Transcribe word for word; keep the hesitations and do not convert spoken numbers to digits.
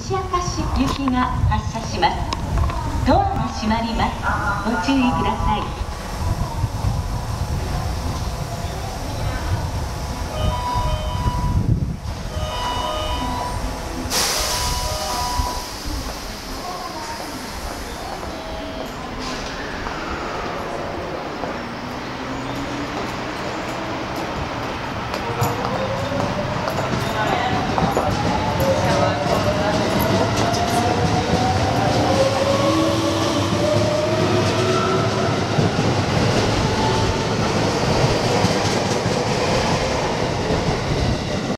西明石行きが発車します。ドアが閉まります。ご注意ください。